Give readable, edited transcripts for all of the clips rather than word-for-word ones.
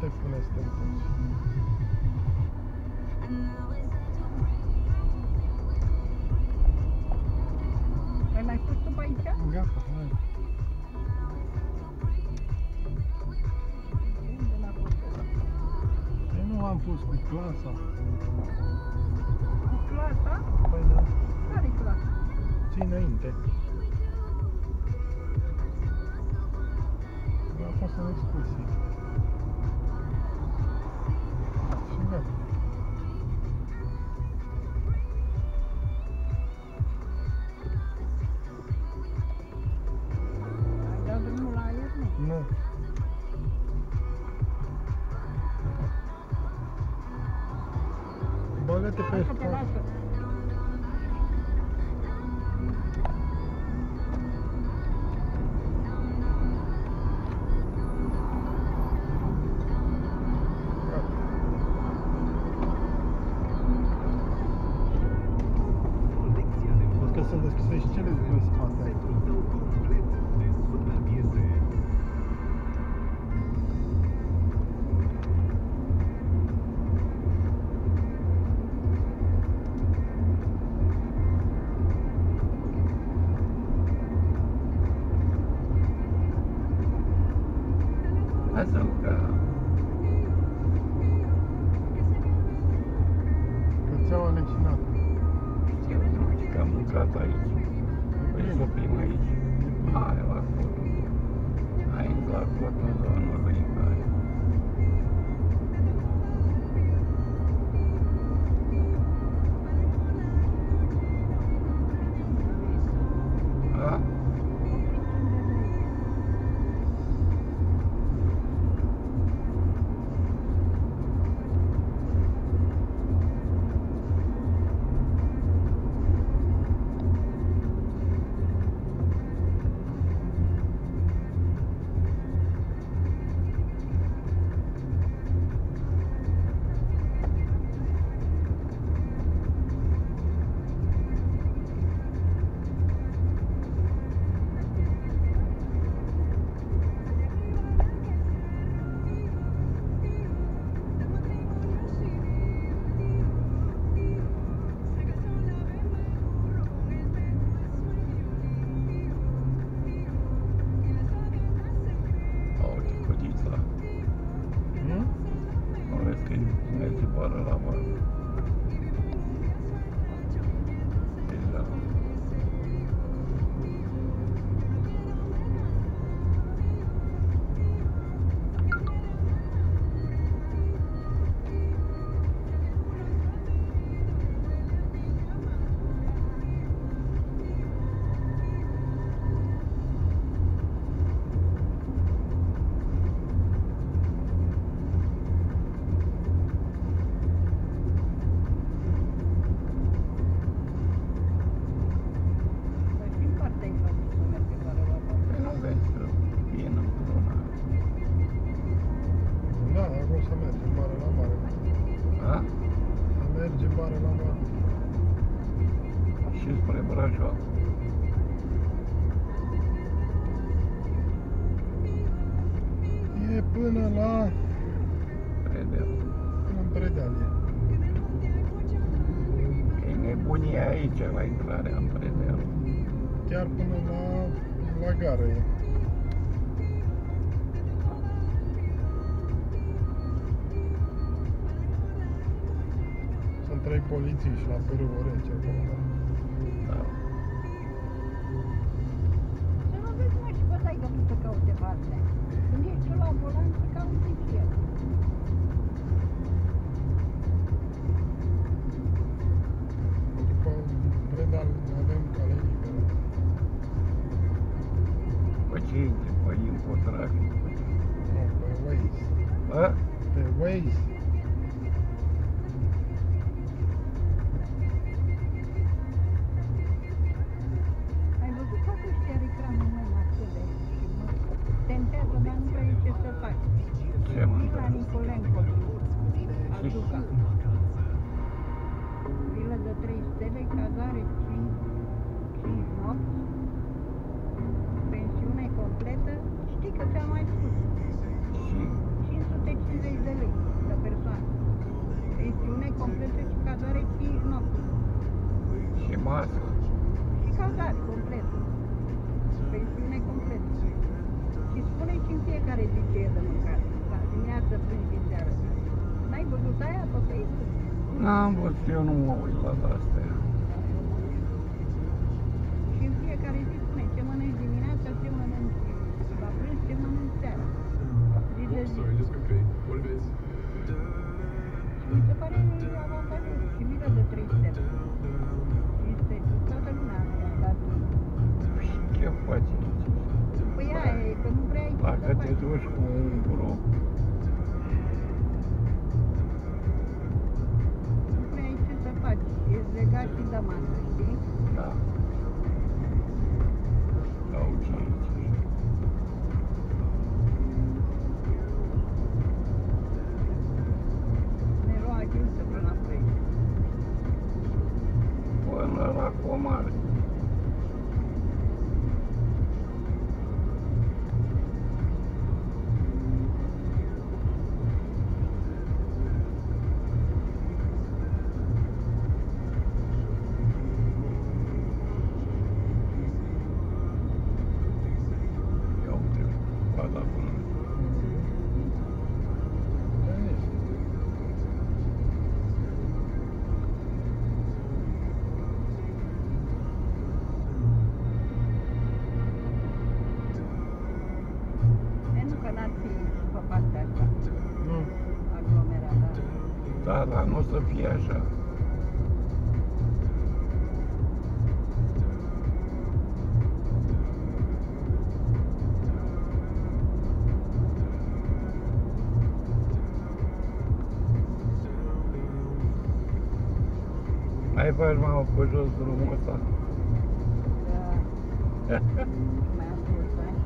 te pune să te întorci. Ai mai fost tu pe aici? Gata, hai. Unde n-a fost ăla? Păi nu am fost cu clasa. Cu clasa? Păi da. Care-i clasa? Ții înainte. A fost în excursie. Și gata. Ai dat drumul la aer, nu? Nu. Bagă-te pe Lasă-te, spate. lasă. Văd că sunt deschise și cele din spate. Că ți-au aleșinat. Că am mâncat aici. Păi să fim aici. Hai la cot. Hai la cot în zona lui care. A? Brașov. E până la... Predeal. Până în Predeal e. E nebunie aici la intrarea în Predeal. Chiar până la gară e. Sunt 3 polițiști la Pârâul Rece acolo. Da. Să nu vezi, mă, și pe taică tu să caute parte. Când ești la volan, să cauți și el. După Predeal avem cale liberă. Pe ce intri? Pe infotrafic? Nu, pe Waze. A? Pe Waze. Ai văzut că ăștia reclamă mai marcele și mă tentează, dar nu știu ce să faci. Ce mă? Vila Nicolenco, Azuca. Vilă de 3 stele, cazare 5 nopți, pensiune completă. Știi că ți-am mai spus. Și 550 N-am văzut, eu nu mă uit la astea. Și în fiecare zi spune ce mănânci dimineața, ce mănânci la prânz, ce mănânci seara. Zi de zi. Mi se pare avantajos și miră de 3 stele. Este toată lumea i-a dat. Ce faci? Păi aia e, că nu prea ai ce Dacă să te faci. duci cu un grup, Nu prea ai ce să faci. Ești legat și de masă, știi? da. Au cinci. Ne lua ajută până la Ploiești. Până la Comar. Ia uite, coada până. Nu că n-ar fi pe partea asta, Nu. aglomerată. Da, dar nu o să fie așa. Mai faci, mamă, pe jos drumul ăsta? Da. Mai am 2 ani.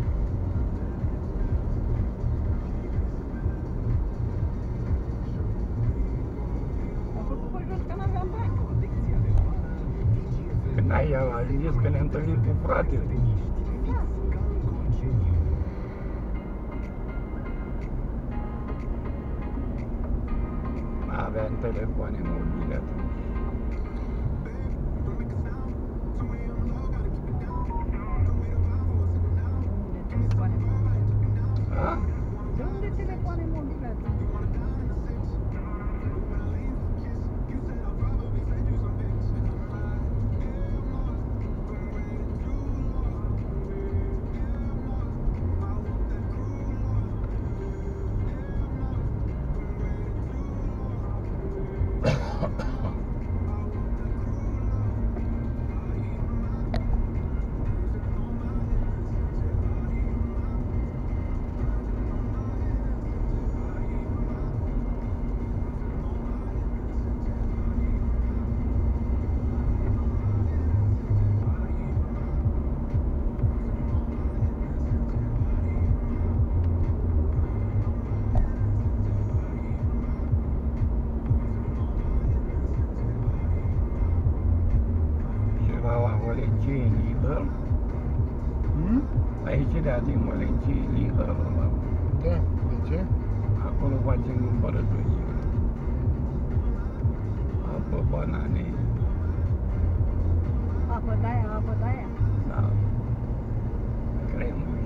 Am făcut pe jos că n-aveam bani. Când ai zis că ne întâlnim cu fratele. Da. N-aveam telefoane mobile atunci. Unde telefoane mobile? Da? De unde telefoane mobile atunci? Și la Vălencie, Lidl. Aici era din Vălencie, Lidl ăla. Da, de ce? Acolo facem împărătorie. Apă, banane, Apă de aia, apă de aia. da. Cremă.